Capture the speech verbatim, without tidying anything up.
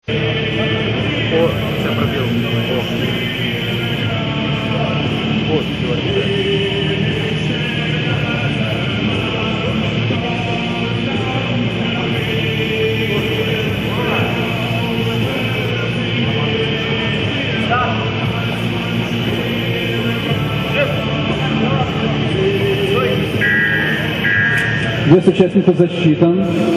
О, сейчас пробил. О. Вот, чувак. Вес участников засчитан.